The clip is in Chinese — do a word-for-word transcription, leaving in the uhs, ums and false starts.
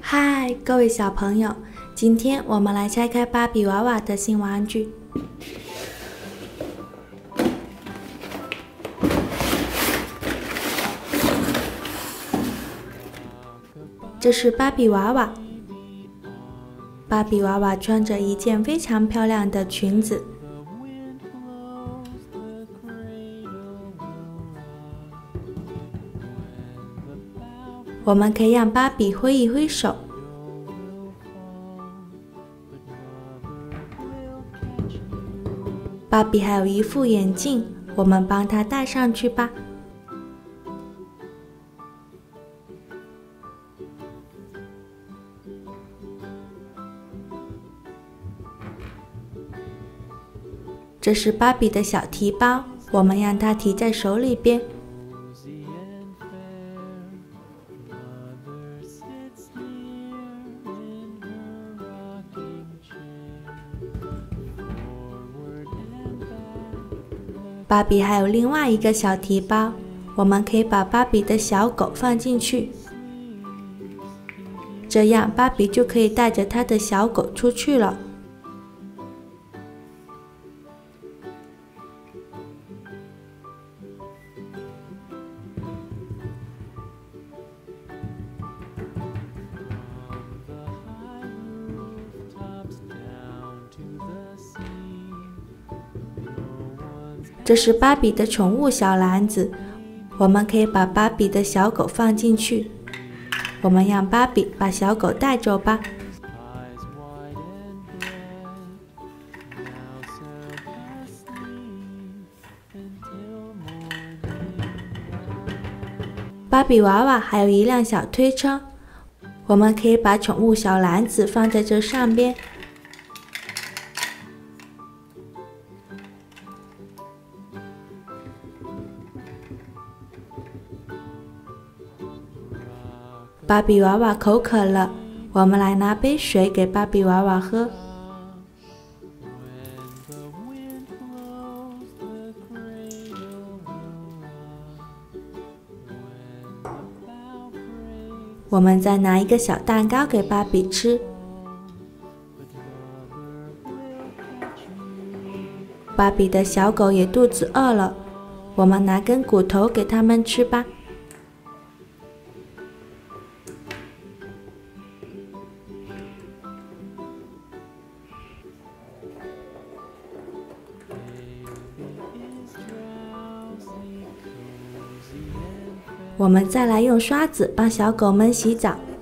嗨，各位小朋友，今天我们来拆开芭比娃娃的新玩具。这是芭比娃娃，芭比娃娃穿着一件非常漂亮的裙子。我们可以让芭比挥一挥手。芭比还有一副眼镜，我们帮她戴上去吧。这是芭比的小提包，我们让她提在手里边。芭比还有另外一个小提包，我们可以把芭比的小狗放进去，这样芭比就可以带着她的小狗出去了。这是芭比的宠物小篮子，我们可以把芭比的小狗放进去。我们让芭比把小狗带走吧。芭比娃娃还有一辆小推车，我们可以把宠物小篮子放在这上边。芭比娃娃口渴了，我们来拿杯水给芭比娃娃喝。我们再拿一个小蛋糕给芭比吃。芭比的小狗也肚子饿了，我们拿根骨头给它们吃吧。我们再来用刷子帮小狗们洗澡。